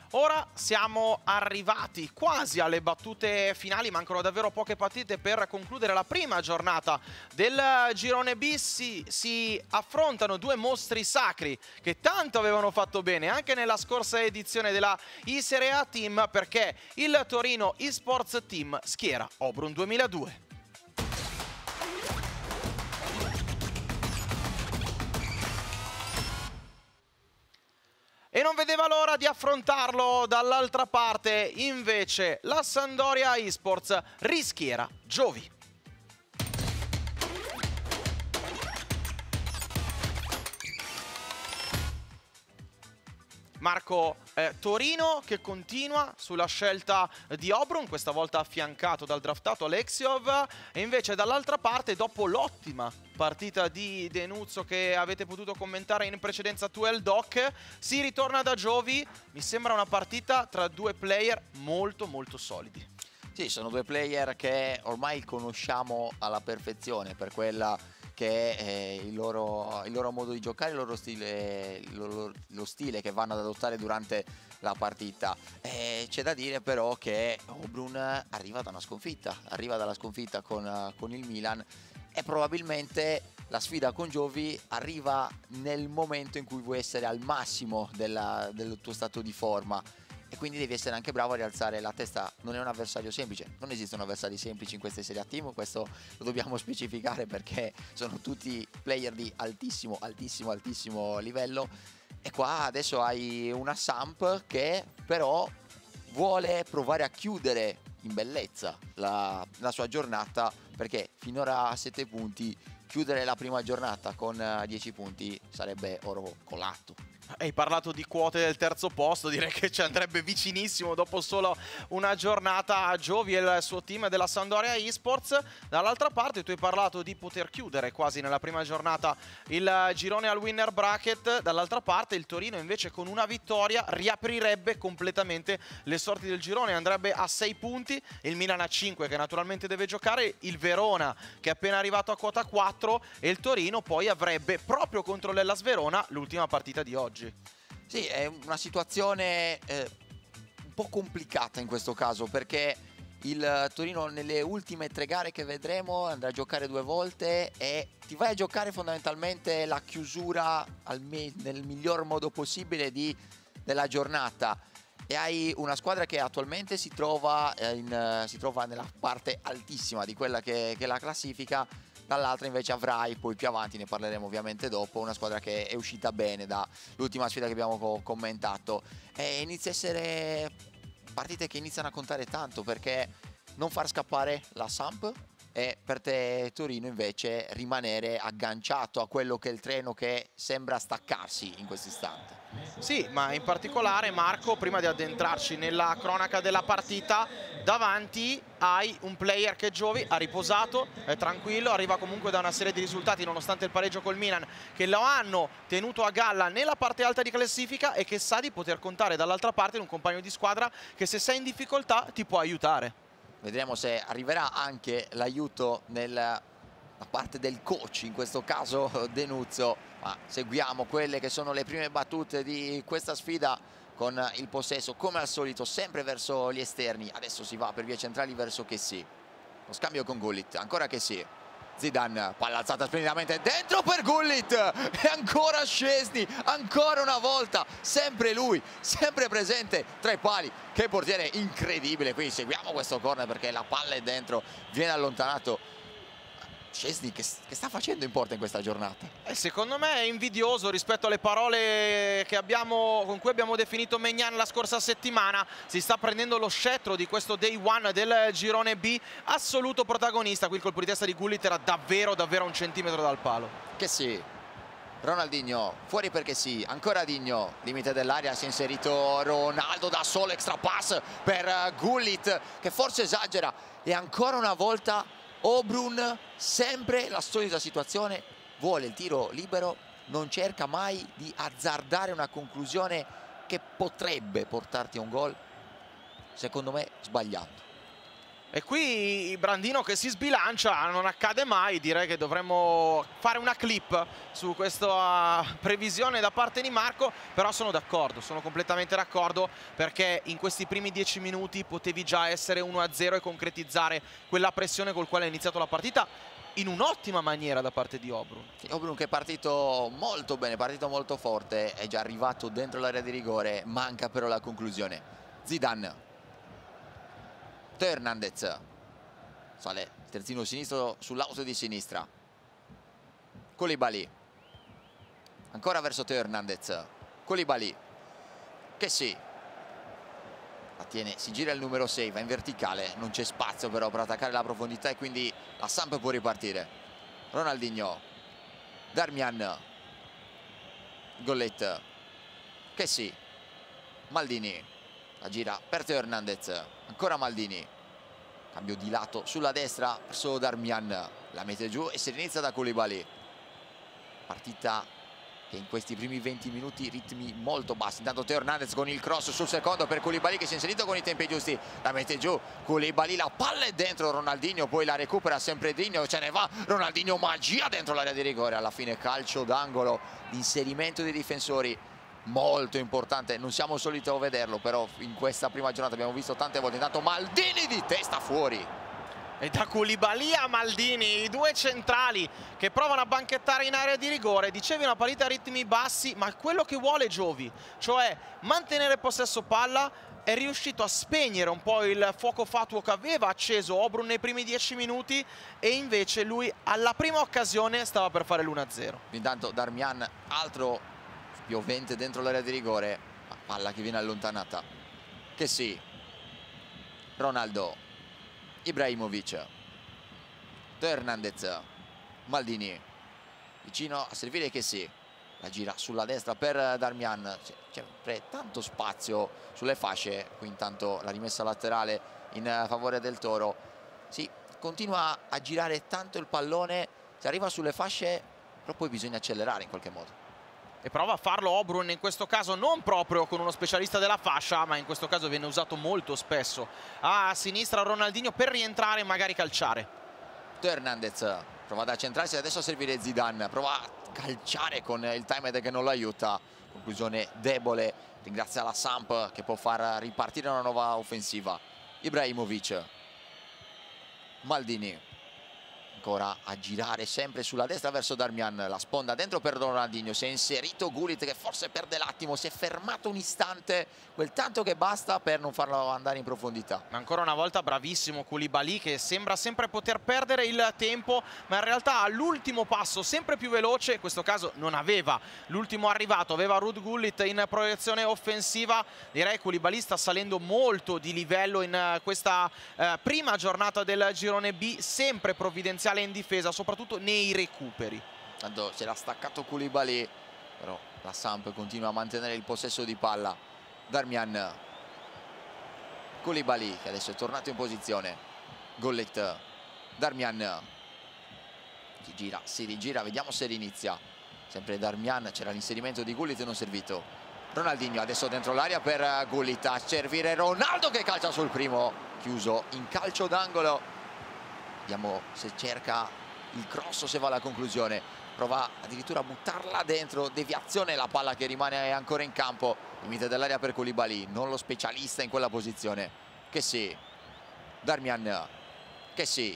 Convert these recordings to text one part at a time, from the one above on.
Ora siamo arrivati quasi alle battute finali, mancano davvero poche partite per concludere la prima giornata del girone B. Si affrontano due mostri sacri che tanto avevano fatto bene anche nella scorsa edizione della I-Serie A Team, perché il Torino eSports Team schiera Obrun 2002. E non vedeva l'ora di affrontarlo. Dall'altra parte invece la Sampdoria eSports rischiera Giovi. Marco, Torino che continua sulla scelta di Obrun, questa volta affiancato dal draftato Alexiov, e invece dall'altra parte, dopo l'ottima partita di Denuzzo che avete potuto commentare in precedenza tu e il Doc, si ritorna da Giovi. Mi sembra una partita tra due player molto solidi. Sì, sono due player che ormai conosciamo alla perfezione per quella che è il loro modo di giocare, il loro stile, lo stile che vanno ad adottare durante la partita. C'è da dire però che Obrun arriva da una sconfitta, arriva dalla sconfitta con il Milan, e probabilmente la sfida con Giovi arriva nel momento in cui vuoi essere al massimo del tuo stato di forma. E quindi devi essere anche bravo a rialzare la testa. Non è un avversario semplice, non esistono avversari semplici in queste Serie A Team, questo lo dobbiamo specificare perché sono tutti player di altissimo livello. E qua adesso hai una Samp che però vuole provare a chiudere in bellezza la sua giornata, perché finora a 7 punti, chiudere la prima giornata con 10 punti sarebbe oro colato. Hai parlato di quote del terzo posto, direi che ci andrebbe vicinissimo dopo solo una giornata a Giovi e il suo team della Sampdoria eSports. Dall'altra parte tu hai parlato di poter chiudere quasi nella prima giornata il girone al winner bracket. Dall'altra parte il Torino invece con una vittoria riaprirebbe completamente le sorti del girone, andrebbe a 6 punti, il Milan a 5 che naturalmente deve giocare, il Verona che è appena arrivato a quota 4 e il Torino poi avrebbe proprio contro l'Hellas Verona l'ultima partita di oggi. Sì, è una situazione un po' complicata in questo caso, perché il Torino nelle ultime 3 gare che vedremo andrà a giocare 2 volte e ti vai a giocare fondamentalmente la chiusura nel miglior modo possibile della giornata, e hai una squadra che attualmente si trova nella parte altissima di quella che è la classifica. Dall'altra invece avrai, poi più avanti ne parleremo ovviamente dopo, una squadra che è uscita bene dall'ultima sfida che abbiamo commentato, e inizia a essere partite che iniziano a contare tanto, perché non far scappare la Samp e per te Torino invece rimanere agganciato a quello che è il treno che sembra staccarsi in questo istante. Sì, ma in particolare Marco, prima di addentrarci nella cronaca della partita, davanti hai un player che Giovi ha riposato, è tranquillo, arriva comunque da una serie di risultati nonostante il pareggio col Milan che lo hanno tenuto a galla nella parte alta di classifica, e che sa di poter contare dall'altra parte in un compagno di squadra che se sei in difficoltà ti può aiutare. Vedremo se arriverà anche l'aiuto da parte del coach, in questo caso Denuzzo, ma seguiamo quelle che sono le prime battute di questa sfida con il possesso come al solito sempre verso gli esterni. Adesso si va per vie centrali verso Kessie, lo scambio con Gullit, ancora Kessie, Zidane, palla alzata splendidamente dentro per Gullit, e ancora Szczesny, ancora una volta sempre lui, sempre presente tra i pali. Che portiere incredibile, quindi seguiamo questo corner perché la palla è dentro, viene allontanato. Szczesny che sta facendo in porta in questa giornata? Secondo me è invidioso rispetto alle parole con cui abbiamo definito Maignan la scorsa settimana. Si sta prendendo lo scettro di questo day one del girone B, assoluto protagonista. Qui il colpo di testa di Gullit era davvero a 1 centimetro dal palo. Che sì, Ronaldinho fuori perché sì, ancora Digno, limite dell'area, si è inserito Ronaldo da solo, extra pass per Gullit che forse esagera, e ancora una volta Obrun, sempre la solita situazione, vuole il tiro libero, non cerca mai di azzardare una conclusione che potrebbe portarti a un gol, secondo me sbagliato. E qui Brandino che si sbilancia, non accade mai, direi che dovremmo fare una clip su questa previsione da parte di Marco, però sono d'accordo, sono completamente d'accordo, perché in questi primi 10 minuti potevi già essere 1-0 e concretizzare quella pressione col quale è iniziato la partita in un'ottima maniera da parte di Obrun. Obrun che è partito molto bene, partito molto forte, è già arrivato dentro l'area di rigore, manca però la conclusione. Zidane. Teo Hernandez sale il terzino sinistro sull'auto di sinistra. Koulibaly ancora verso Teo Hernandez. Koulibaly che sì, la tiene, si gira il numero 6, va in verticale, non c'è spazio però per attaccare la profondità e quindi la Samp può ripartire. Ronaldinho, Darmian, Gollet, che sì, Maldini, la gira per Teo Hernandez, ancora Maldini, cambio di lato sulla destra verso Darmian, la mette giù e si inizia da Koulibaly. Partita che in questi primi 20 minuti ritmi molto bassi. Intanto Teo Hernandez con il cross sul secondo per Koulibaly che si è inserito con i tempi giusti, la mette giù Koulibaly, la palla è dentro, Ronaldinho poi la recupera sempre Dinho, ce ne va Ronaldinho, magia dentro l'area di rigore, alla fine calcio d'angolo, l'inserimento dei difensori molto importante, non siamo soliti a vederlo, però in questa prima giornata abbiamo visto tante volte. Intanto Maldini di testa fuori. E da Koulibaly a Maldini, i due centrali che provano a banchettare in area di rigore. Dicevi una partita a ritmi bassi, ma quello che vuole Giovi, cioè mantenere possesso palla, è riuscito a spegnere un po' il fuoco fatuo che aveva acceso Obrun nei primi 10 minuti e invece lui alla prima occasione stava per fare l'1-0. Intanto Darmian, altro piovente dentro l'area di rigore, ma palla che viene allontanata. Che sì, Ronaldo, Ibrahimovic, Teo Hernandez, Maldini vicino a servire che sì, la gira sulla destra per Darmian, c'è tanto spazio sulle fasce, qui intanto la rimessa laterale in favore del Toro, sì, continua a girare tanto il pallone, si arriva sulle fasce però poi bisogna accelerare in qualche modo. E prova a farlo Obrun in questo caso non proprio con uno specialista della fascia, ma in questo caso viene usato molto spesso a sinistra Ronaldinho per rientrare e magari calciare. Teo Hernandez prova ad accentrarsi, adesso a servire Zidane, prova a calciare con il timer che non lo aiuta, conclusione debole, ringrazia la Samp che può far ripartire una nuova offensiva. Ibrahimovic, Maldini ancora a girare sempre sulla destra verso Darmian, la sponda dentro per Ronaldinho, si è inserito Gullit che forse perde l'attimo, si è fermato un istante, quel tanto che basta per non farlo andare in profondità. Ma ancora una volta bravissimo Koulibaly che sembra sempre poter perdere il tempo, ma in realtà all'ultimo passo sempre più veloce, in questo caso non aveva l'ultimo arrivato, aveva Ruud Gullit in proiezione offensiva. Direi che Koulibaly sta salendo molto di livello in questa prima giornata del girone B, sempre provvidenziale in difesa, soprattutto nei recuperi. Tanto se l'ha staccato Koulibaly, però la Samp continua a mantenere il possesso di palla. Darmian, Koulibaly che adesso è tornato in posizione, Gollet, Darmian si gira, si rigira, vediamo se rinizia. Sempre Darmian, c'era l'inserimento di Gullit non servito. Ronaldinho adesso dentro l'area per Gullit, a servire Ronaldo che calcia sul primo, chiuso in calcio d'angolo. Vediamo se cerca il cross, se va alla conclusione, prova addirittura a buttarla dentro, deviazione, la palla che rimane ancora in campo, limite dell'area per Koulibaly, non lo specialista in quella posizione. Che sì, Darmian, che sì,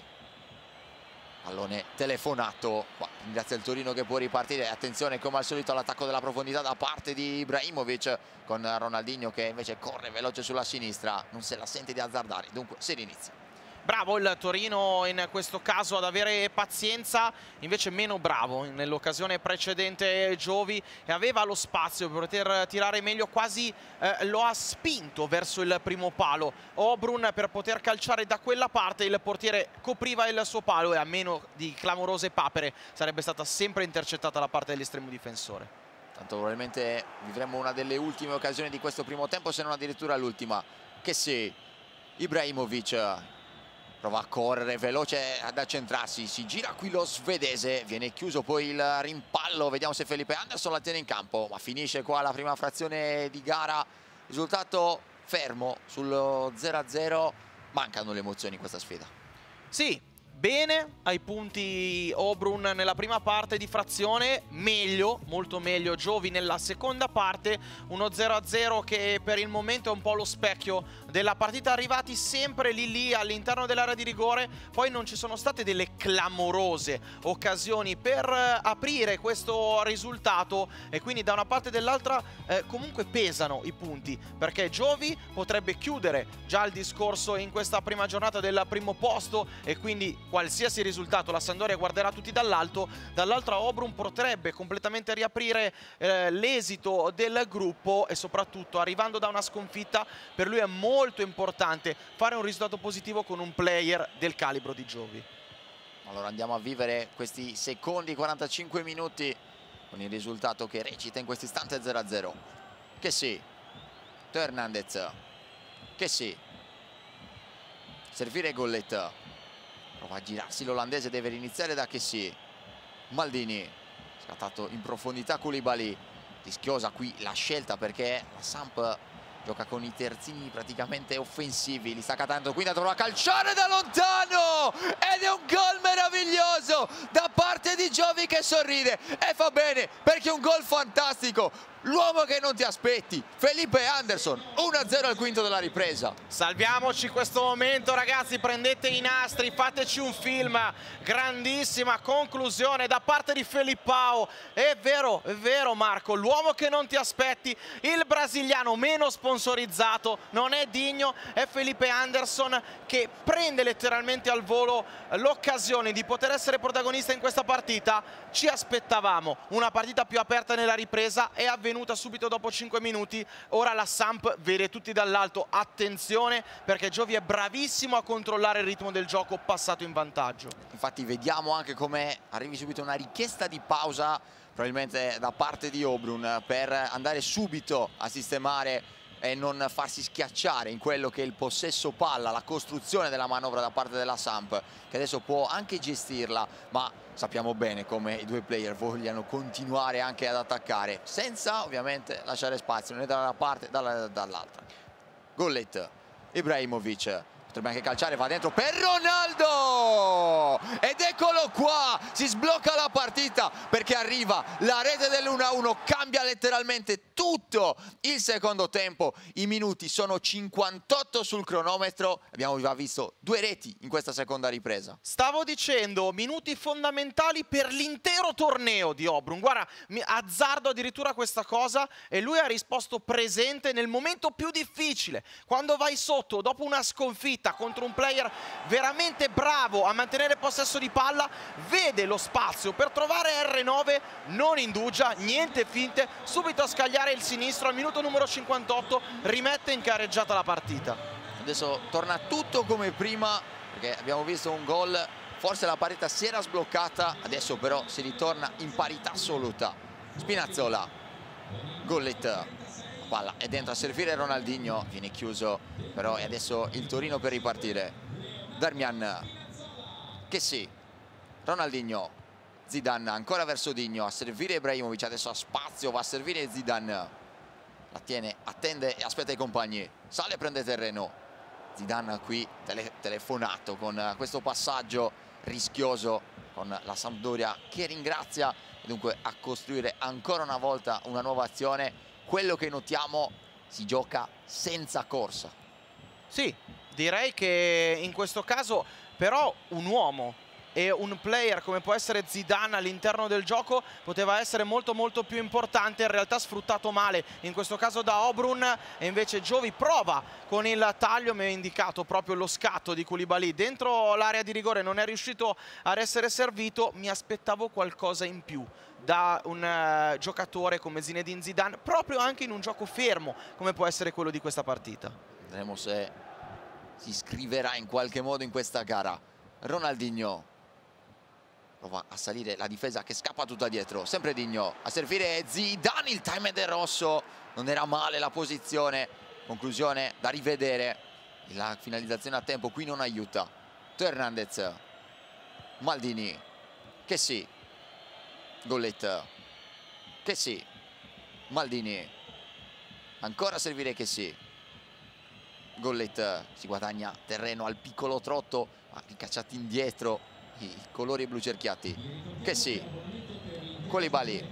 pallone telefonato, qua ringrazia il Torino che può ripartire, attenzione come al solito all'attacco della profondità da parte di Ibrahimovic con Ronaldinho che invece corre veloce sulla sinistra, non se la sente di azzardare, dunque si rinizia. Bravo il Torino in questo caso ad avere pazienza, invece meno bravo nell'occasione precedente Giovi, e aveva lo spazio per poter tirare meglio, quasi lo ha spinto verso il primo palo Obrun per poter calciare da quella parte, il portiere copriva il suo palo e a meno di clamorose papere sarebbe stata sempre intercettata la parte dell'estremo difensore. Tanto probabilmente vivremo una delle ultime occasioni di questo primo tempo, se non addirittura l'ultima. Che sì, Ibrahimovic prova a correre veloce ad accentrarsi, si gira qui lo svedese, viene chiuso poi il rimpallo, vediamo se Felipe Anderson la tiene in campo, ma finisce qua la prima frazione di gara, risultato fermo sullo 0-0, mancano le emozioni in questa sfida. Sì, bene ai punti Obrun nella prima parte di frazione, meglio, molto meglio Giovi nella seconda parte, uno 0-0 che per il momento è un po' lo specchio della partita, arrivati sempre lì all'interno dell'area di rigore, poi non ci sono state delle clamorose occasioni per aprire questo risultato e quindi da una parte e dall'altra comunque pesano i punti, perché Giovi potrebbe chiudere già il discorso in questa prima giornata del primo posto e quindi qualsiasi risultato la Sampdoria guarderà tutti dall'alto, dall'altra Obrun potrebbe completamente riaprire l'esito del gruppo e soprattutto arrivando da una sconfitta per lui è molto importante fare un risultato positivo con un player del calibro di Giovi. Allora andiamo a vivere questi secondi 45 minuti con il risultato che recita in questo istante 0-0. Che sì, Teo Hernandez, che sì, servire Gollet, prova a girarsi l'olandese, deve riniziare da che sì, Maldini, scattato in profondità Koulibaly, rischiosa qui la scelta perché la Samp gioca con i terzini praticamente offensivi, li sta cattando, quindi dovrà calciare da lontano ed è un gol meraviglioso da parte di Giovi che sorride e fa bene perché è un gol fantastico, l'uomo che non ti aspetti, Felipe Anderson, 1-0 al quinto della ripresa. Salviamoci questo momento ragazzi, prendete i nastri, fateci un film, grandissima conclusione da parte di Felipao, è vero Marco, l'uomo che non ti aspetti, il brasiliano meno sponsorizzato, non è Digno, è Felipe Anderson che prende letteralmente al volo l'occasione di poter essere protagonista in questa partita. Ci aspettavamo una partita più aperta nella ripresa, è avvenuta subito dopo 5 minuti, ora la Samp vede tutti dall'alto, attenzione perché Giovi è bravissimo a controllare il ritmo del gioco passato in vantaggio. Infatti vediamo anche come arrivi subito una richiesta di pausa probabilmente da parte di Obrun per andare subito a sistemare e non farsi schiacciare in quello che è il possesso palla, la costruzione della manovra da parte della Samp, che adesso può anche gestirla, ma sappiamo bene come i due player vogliano continuare anche ad attaccare senza ovviamente lasciare spazio né da una parte né dall'altra. Gollet, Ibrahimovic potrebbe anche calciare, va dentro per Ronaldo ed eccolo qua, si sblocca la partita perché arriva la rete dell'1-1, cambia letteralmente tutto il secondo tempo, i minuti sono 58 sul cronometro, abbiamo già visto 2 reti in questa seconda ripresa. Stavo dicendo minuti fondamentali per l'intero torneo di Obrun, guarda, azzardo addirittura questa cosa e lui ha risposto presente nel momento più difficile, quando vai sotto dopo una sconfitta contro un player veramente bravo a mantenere possesso di palla, vede lo spazio per trovare R9, non indugia, niente finte, subito a scagliare il sinistro al minuto numero 58, rimette in careggiata la partita. Adesso torna tutto come prima perché abbiamo visto un gol, forse la parità si era sbloccata, adesso però si ritorna in parità assoluta. Spinazzola, Gollet, palla è dentro a servire Ronaldinho, viene chiuso però è adesso il Torino per ripartire. Darmian, che sì, Ronaldinho, Zidane ancora verso Digno a servire Ibrahimovic, adesso ha spazio, va a servire Zidane, la tiene, attende e aspetta i compagni, sale e prende terreno. Zidane qui telefonato con questo passaggio rischioso con la Sampdoria che ringrazia e dunque a costruire ancora una volta una nuova azione. Quello che notiamo, si gioca senza corsa. Sì, direi che in questo caso però un uomo e un player come può essere Zidane all'interno del gioco poteva essere molto più importante, in realtà sfruttato male in questo caso da Obrun e invece Giovi prova con il taglio, mi ha indicato proprio lo scatto di Koulibaly dentro l'area di rigore, non è riuscito ad essere servito, mi aspettavo qualcosa in più da un giocatore come Zinedine Zidane, proprio anche in un gioco fermo come può essere quello di questa partita. Vedremo se si iscriverà in qualche modo in questa gara. Ronaldinho prova a salire la difesa che scappa tutta dietro, sempre Digno a servire Zidane, il time del rosso, non era male la posizione, conclusione da rivedere, la finalizzazione a tempo qui non aiuta. Teo Hernandez, Maldini, che sì, Gollet, che sì, Maldini, ancora a servire che sì, Gollet si guadagna terreno al piccolo trotto, ricacciati indietro i colori blu cerchiati. Che sì, Koulibaly,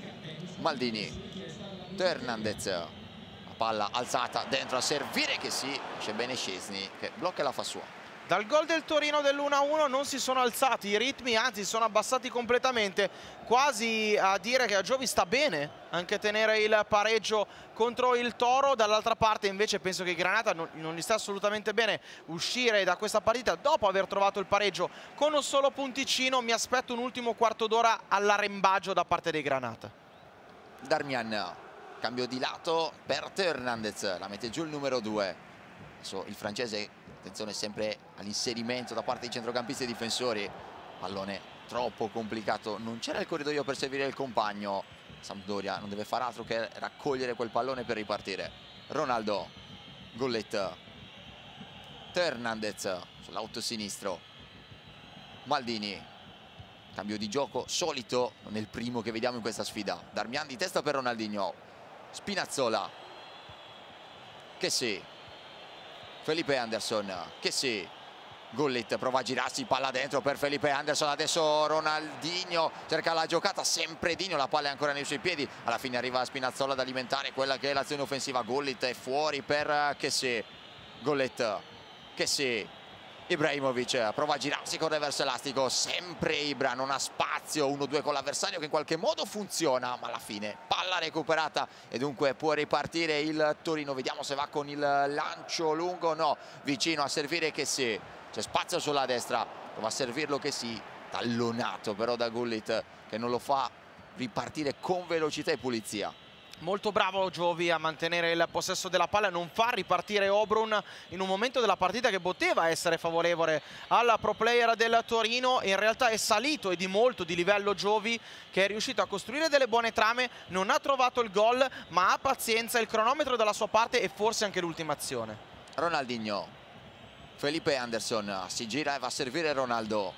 Maldini, Hernandez, la palla alzata dentro a servire, che sì, c'è bene Szczesny che blocca e la fa sua. Dal gol del Torino dell'1-1 non si sono alzati i ritmi, anzi si sono abbassati completamente, quasi a dire che a Giovi sta bene anche tenere il pareggio contro il Toro. Dall'altra parte invece penso che Granata non gli sta assolutamente bene uscire da questa partita dopo aver trovato il pareggio con un solo punticino. Mi aspetto un ultimo quarto d'ora all'arrembaggio da parte dei Granata. Darmian, cambio di lato per Hernandez, la mette giù il numero 2. Adesso il francese, attenzione sempre all'inserimento da parte dei centrocampisti e difensori. Pallone troppo complicato, non c'era il corridoio per servire il compagno. Sampdoria non deve fare altro che raccogliere quel pallone per ripartire. Ronaldo, Gollet, Hernandez sull'auto sinistro, Maldini, cambio di gioco solito, non è il primo che vediamo in questa sfida. Darmian di testa per Ronaldinho, Spinazzola, che sì, Felipe Anderson, che sì, Gollet prova a girarsi, palla dentro per Felipe Anderson, adesso Ronaldinho cerca la giocata, sempre Digno, la palla è ancora nei suoi piedi, alla fine arriva Spinazzola ad alimentare quella che è l'azione offensiva. Gollet è fuori per che sì, Gollet, che sì, Ibrahimovic prova a girarsi con reverso elastico, sempre Ibra, non ha spazio, 1-2 con l'avversario che in qualche modo funziona, ma alla fine palla recuperata e dunque può ripartire il Torino. Vediamo se va con il lancio lungo, no, vicino a servire che sì, c'è spazio sulla destra, prova a servirlo che sì, tallonato però da Gullit che non lo fa ripartire con velocità e pulizia. Molto bravo Giovi a mantenere il possesso della palla e non far ripartire Obrun in un momento della partita che poteva essere favorevole alla pro player del Torino. In realtà è salito e di molto di livello Giovi, che è riuscito a costruire delle buone trame, non ha trovato il gol ma ha pazienza, il cronometro dalla sua parte e forse anche l'ultima azione. Ronaldinho, Felipe Anderson si gira e va a servire Ronaldo,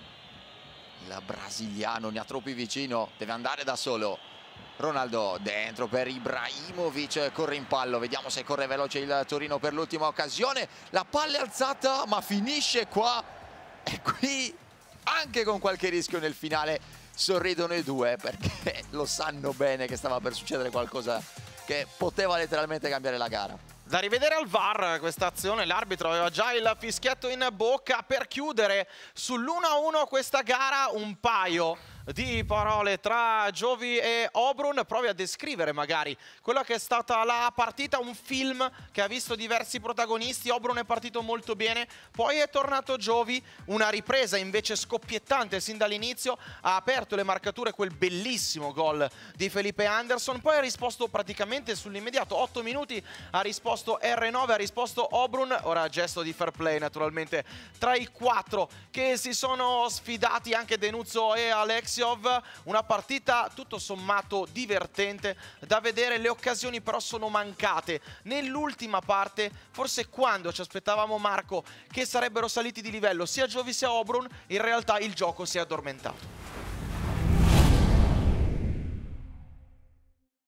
il brasiliano ne ha troppi vicino, deve andare da solo. Ronaldo dentro per Ibrahimovic, corre in pallo, vediamo se corre veloce il Torino per l'ultima occasione, la palla è alzata ma finisce qua e qui anche con qualche rischio nel finale sorridono i due perché lo sanno bene che stava per succedere qualcosa che poteva letteralmente cambiare la gara. Da rivedere al VAR questa azione, l'arbitro aveva già il fischietto in bocca per chiudere sull'1-1 questa gara. Un paio di parole tra Giovi e Obrun, provi a descrivere magari quella che è stata la partita, un film che ha visto diversi protagonisti. Obrun è partito molto bene, poi è tornato Giovi, una ripresa invece scoppiettante sin dall'inizio, ha aperto le marcature quel bellissimo gol di Felipe Anderson, poi ha risposto praticamente sull'immediato, 8 minuti ha risposto R9, ha risposto Obrun, ora gesto di fair play naturalmente tra i quattro che si sono sfidati, anche Denuzzo e Alexiov. Una partita tutto sommato divertente da vedere, le occasioni però sono mancate nell'ultima parte, forse quando ci aspettavamo, Marco, che sarebbero saliti di livello sia Giovi sia Obrun, in realtà il gioco si è addormentato.